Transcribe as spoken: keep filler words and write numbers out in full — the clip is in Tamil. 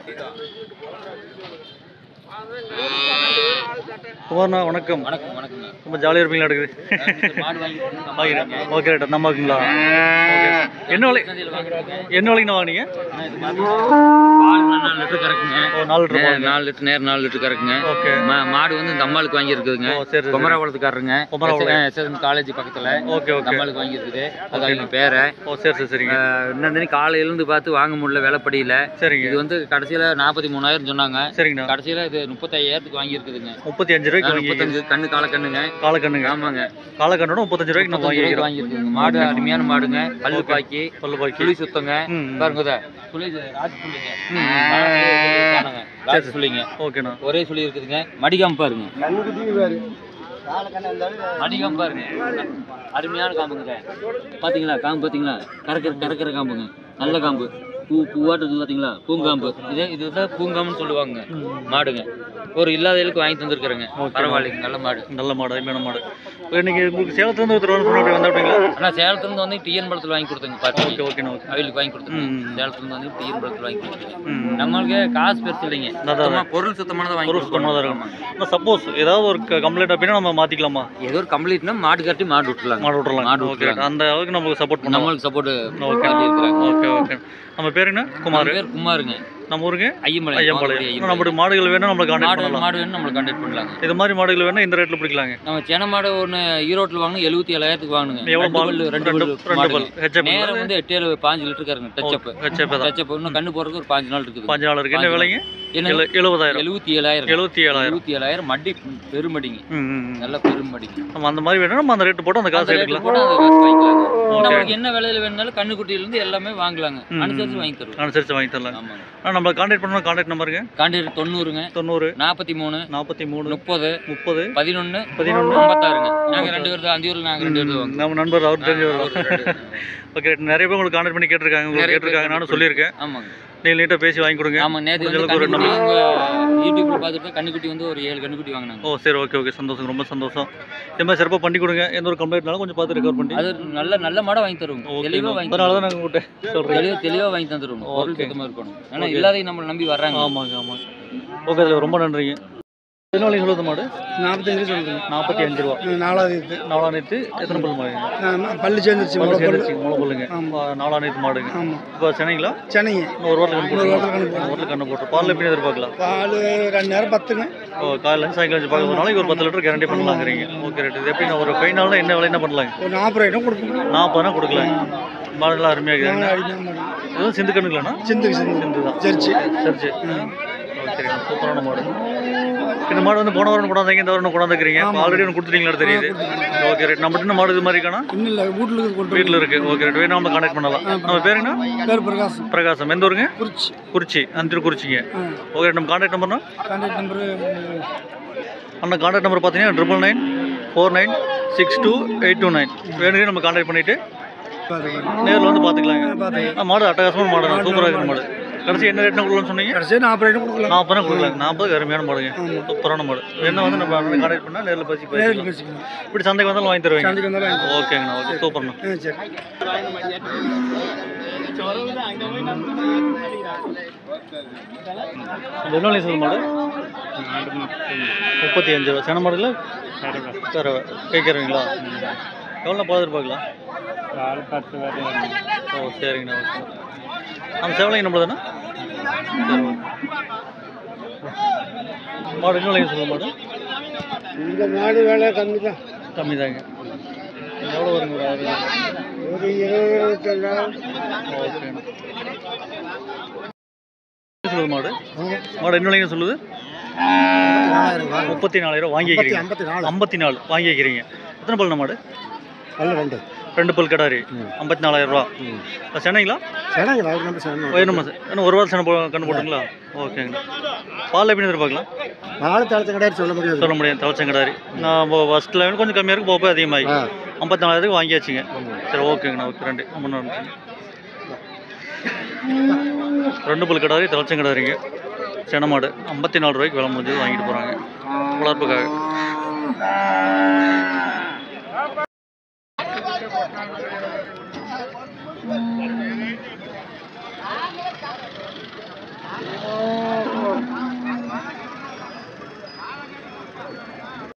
குமார்ண்ணா வணக்கம். வணக்கம் வணக்கம். ரொம்ப ஜாலியாக இருப்பீங்களா? இருக்குது ஓகே ரைட்டா நம்மக்குங்களா? என்ன விலை என்ன விலைங்கண்ணா வாங்கினீங்க? நாலு லிட்டர் கறக்குங்க. நாலு லிட்டர் நாலு லிட்டர் நேரம் நாலு லிட்டர் கறக்குங்க. ஓகே. மாடு வந்து இந்த அம்மாளுக்கு வாங்கியிருக்குதுங்க. குமராவளத்துக்காரருங்க. குமராவளம் காலேஜ் பக்கத்தில். Okay okay. அம்மாளுக்கு வாங்கியிருக்குது. அது அவங்க பேரை. ஓ சரி சரி சரிங்க. இன்னும் காலையிலேருந்து பார்த்து வாங்க முடியல விலைப்படியில். சரிங்க. இது வந்து கடைசியில் நாற்பத்தி மூணாயிரம் சொன்னாங்க. சரிங்க. கடைசியில் இது முப்பத்தாயிரத்துக்கு வாங்கியிருக்குதுங்க. முப்பத்தி அஞ்சு ரூபாய்க்கு முப்பத்தஞ்சு கண்ணு காலக்கண்ணுங்க. காலக்கண்ணுங்க. ஆமாங்க. காலக்கண்ணோட முப்பத்தஞ்சு ரூபாய்க்கு நம்ம வாங்கி வாங்கியிருக்குதுங்க. மாடு அருமையான மாடுங்க. பல்லு பாக்கி பல்லு பாக்கி புளி சுத்தங்க. பாருங்க புளி ராஜ் புளிங்க. ராஜ் புளிங்க. ஓகேண்ணா. ஒரே சுழி இருக்குதுங்க. மடிகாம்பு பாருங்க. மடிகாம்பு பாருங்க. அருமையான காம்புங்க. பாத்தீங்களா காம்பு? பாத்தீங்களா கறக்கிற கறக்கிற காம்புங்க. நல்ல காம்பு. பூ பூவாட்டு பார்த்தீங்களா? பூங்காம்பு. இதே இதுதான் பூங்காம்புன்னு சொல்லுவாங்க. மாடுங்க ஒரு இல்லாதவங்களுக்கு வாங்கி தந்துருக்குறேங்க. பரவாயில்லைங்க. நல்ல மாடு. நல்ல மாடு. அருமையான மாடு. இன்னைக்கு உங்களுக்கு சேலத்துலேருந்து ஒருத்தர் வந்தாப்பிங்களா? ஆனால் சேலத்துலேருந்து வந்து டிஎன் பழத்தில் வாங்கி கொடுத்துங்க. பார்த்தீங்க. ஓகே ஓகேண்ணா. அவங்களுக்கு வாங்கி கொடுத்துங்க. சேலத்துலேருந்து வந்து டிஎன் பழத்தில் வாங்கி கொடுத்துருங்க. நம்மளுக்கு காசு பெருசு இல்லைங்க. பொருள் சுத்தமானதை வாங்கி சுத்தமானதாக இருக்கணும். சப்போஸ் ஏதாவது ஒரு கம்ப்ளைண்ட் அப்படின்னா நம்ம மாற்றிக்கலாமா? ஏதோ ஒரு கம்ப்ளைண்ட்னா மாடு கட்டி மாடு விட்டுலாம். மாடு விட்டுலாம். மாடு ஓகே. அந்த அளவுக்கு நம்மளுக்கு சப்போர்ட் பண்ண நம்மளுக்கு சப்போர்ட் ஓகே இருக்கிறாங்க. Okay okay. நம்ம பேர் என்ன? குமார். பேர் குமாருங்க. நம்ம ஊருக்கு ஐயம்பாளையம். ஐயம்பாளையம். நம்மளுக்கு மாடுகள் வேணும் நம்மளுக்கு கான்டாக்ட் பண்ணலாம். மாடு வேணும் நம்மளுக்கு கான்டாக்ட் பண்ணலாங்க. இது மாதிரி மாடுகள் வேணும் இந்த ரேட்ல பிடிக்கலாங்க. நம்ம சேன மாடு ஒன்று ஈரோட்டில் வாங்கணும் எழுபத்தி ஏழாயிரத்துக்கு வாங்கணுங்க. எவ்வளோ பால்? ரெண்டு ரெண்டு பால். ஹெச்எப் நேரம் வந்து எட்டு ஏழு பாஞ்சு லிட்டர் கறங்க. டச்சப் ஹெச்எப் டச்சப் இன்னும் கண்ணு போகிறதுக்கு ஒரு பாஞ்சு நாள் இருக்குது. பாஞ்சு நாள் இருக்கு. என்ன விலைங்க? எழுபதாயிரம். எழுபத்தி ஏழாயிரம். எழுபத்தி ஏழாயிரம். எழுபத்தி ஏழாயிரம் மடி பெருமடிங்க. நல்ல பெருமடிங்க. நம்ம அந்த மாதிரி வேணும் நம்ம அந்த ரேட்டு போட்டு அந்த காசு எடுக்கலாம். போட்டு அந்த காசு வாங்கிக்கலாங்க. நமக்கு என்ன விலையில வேணுனாலும் கண்ணுக்குட்டியிலேருந்து எல்லாமே வாங்கலாங்க. அனுசரிச்சு வாங்கி தருவோம். அனுசரிச்சு வாங்கி தரலாம். ஆமாங்க. நம்ம கான்டாக்ட் பண்ணணும். கான்டாக்ட் நம்பருங்க? கான்டாக்ட் தொண்ணூறுங்க. தொண்ணூறு நாற்பத்தி மூணு நாற்பத்தி மூணு முப்பது முப்பது பதினொன்று பதினொன்று ஐம்பத்தாறுங்க. நாங்கள் ரெண்டு பேர் தான். அஞ்சு ஊரில் நாங்கள் ரெண்டு பேர் தான். நம்ம நண்பர் அவர் தெரிஞ்சவர். ஓகே. நிறைய பேர் உங்களுக்கு கான்டாக்ட் பண்ணி கேட்டிருக்காங்க. உங்களுக்கு கேட்டிருக்காங்க. நானும் சொல்லியிருக்கேன். ஆமாங்க. நீங்கள் நீட்டாக பேசி வாங்கி கொடுங்க. ஆமாம். நேற்று யூடியூப்ல பார்த்துட்டு கண்ணுக்குட்டி வந்து ஒரு ஏழு கண்ணுக்குட்டி வாங்கினாங்க. ஓ சரி ஓகே ஓகே. சந்தோஷம். ரொம்ப சந்தோஷம். இது மாதிரி சிறப்பாக பண்ணி கொடுங்க. எந்த ஒரு கம்ப்ளைண்ட்னாலும் கொஞ்சம் பார்த்து ரெக்கவர் பண்ணி அது நல்ல நல்ல மாடை வாங்கி தருவோம். தெளிவாக வாங்கி. அதனால தான் நாங்கள் உங்கள்கிட்ட சொல்கிறோம். தெளிவாக தெளிவாக வாங்கி தந்துடுவோம். பொருள் சுத்தமாக இருக்கணும். ஏன்னா இல்லாதையும் நம்மளை நம்பி வர்றாங்க. ஆமாங்க ஆமாங்க. ஓகே. அதில் ரொம்ப நன்றிங்க. என்ன விலைக்கு சொல்லுது மாடு? நாற்பத்தஞ்சு சொல்லுங்க. நாற்பத்தி அஞ்சு ரூபா. நாலாயிரத்து நாலாயிரத்து எத்தனை பல் மாடுங்க? பல்லு சேர்ந்துருச்சு. பல்லு சேர்ந்துருச்சு. முளை பல்லுங்க. நாலாயிரத்து மாடுங்க. இப்போ சென்னைங்களா? சென்னைங்க. இன்னும் ஒரு வாரத்தில் கண்ணு போட்டு ஒரு வாரத்தில் கண்ணு போட்டு பால் எப்படி எதிர்பார்க்கலாம்? பால் ரெண்டு நேரம் பத்துங்க. ஓ காலையில் சாயங்காலம் வச்சு பார்க்க நாளைக்கு ஒரு பத்து லிட்டர் கேரண்டி பண்ணலாங்கிறீங்க. Okay rate. இது எப்படி ஒரு ஃபைனல்னா என்ன விலை என்ன பண்ணலாங்க? ஒரு நாற்பது ரூபாய் கொடுக்கணும். நாற்பது ரூபா கொடுக்கலாங்க. மாடுலாம் அருமையாக இருக்குதுங்க. எதுவும் சிந்து கண்ணுங்களாண்ணா? சிந்து சிந்து சிந்து தான். சரிச்சு சரிச்சு. சரிங்க. சூப்பரான மாடு. இந்த மாடு வந்து போன வாரம் கொண்டாந்தீங்க. இந்த வாரம் கொண்டாந்துக்கிறீங்க. ஆல்ரெடி ஒன்று கொடுத்துட்டீங்களா தெரியுது. Okay right. நம்ம இன்னும் மாடு இது மாதிரி இருக்கானா? இல்லை வீட்டில் வீட்டில் இருக்குது. Okay right. வேணும் நம்ம கான்டாக்ட் பண்ணலாம். நம்ம பேர் என்ன? பேர் பிரகாசம். பிரகாசம். எந்த ஊருங்க? குறிச்சி. குறிச்சி. அந்த குறிச்சிங்க. ஓகே. நம்ம கான்டாக்ட் நம்பர்னா? கான்டாக்ட் நம்பரு அண்ணா கான்டாக்ட் நம்பர் பார்த்தீங்கன்னா triple nine four nine six two eight two nine. வேணுங்க நம்ம கான்டாக்ட் பண்ணிவிட்டு நேரில் வந்து பார்த்துக்கலாங்க. மாடு அட்டகாசமான மாடு. சூப்பராக இருக்கிற மாடு. கடைசி என்ன ரேட்னா கொடுக்கலாம்னு சொன்னீங்க? கடைசி நாற்பது ரூபாய் கொடுக்கலாம். நாற்பது ரூபா கொடுக்கலாங்க. நாற்பது அருமையான மாடுங்க. சூப்பரான மாடு. என்ன வந்து நம்ம கான்டாக்ட் பண்ணால் நேரில் பேசி பேசிக்கலாம். இப்படி சந்தைக்கு வந்தாலும் வாங்கி தருவீங்க? சந்தைக்கு வந்தாலும் ஓகேங்கண்ணா. ஓகே சூப்பர்ண்ணா. சரி. என்ன விலை சொல்ல மாடு? முப்பத்தி அஞ்சு ரூபா. சென மாடுல தரவை கேட்குறீங்களா? எவ்வளோ பால் எதிர்பார்க்கலாம்? ஓ சரிங்கண்ணா. ஓகே. அந்த சேவலைங்க நம்மள தானே? சரி ஓகே. மாடு என்ன விலைங்க சொல்ல மாடு? இந்த மாடு வேலை கம்மி தான். கம்மி தாங்க. எவ்வளோ வருங்க? ஒரு இருபது இருபத்தஞ்சாயிரம். ஓகேண்ணா. சொல்லுது மாடு? மாடு என்ன விலைங்க சொல்லுது? முப்பத்தி நாலாயிரம் வாங்கி வைக்கிறீங்க. ஐம்பத்தி நாலு வாங்கி வைக்கிறீங்க. எத்தனை பல்லுண்ணா மாடு? பல்லு ரெண்டு. ரெண்டு பல் கடாரி. ஐம்பத்தி நாலாயிரம் ரூபா. சென்னைங்களா? சென்னைங்களா? வேணுமா சார்? இன்னும் ஒரு வாரம் சென்னை போ கண்ணு போட்டுங்களா? ஓகேங்கண்ணா. பால் எப்படி எதிர்பார்க்கலாம்? பால் தளச்ச கடாரி சொல்ல முடியாது. சொல்ல முடியாது. தளச்ச கடாரி. நான் ஃபஸ்ட்டில் வேணும் கொஞ்சம் கம்மியாக இருக்கும். போக அதிகமாகி ஐம்பத்தி நாலாயிரத்துக்கு வாங்கியாச்சுங்க. சரி ஓகேங்கண்ணா. ஓகே. ரெண்டு ரொம்ப நன்றி. ரெண்டு பல் கடாரி தளச்ச கடாரிங்க. சென மாடு ஐம்பத்தி நாலு ரூபாய்க்கு விலை முடிஞ்சது வாங்கிட்டு போகிறாங்க வளர்ப்புக்காக.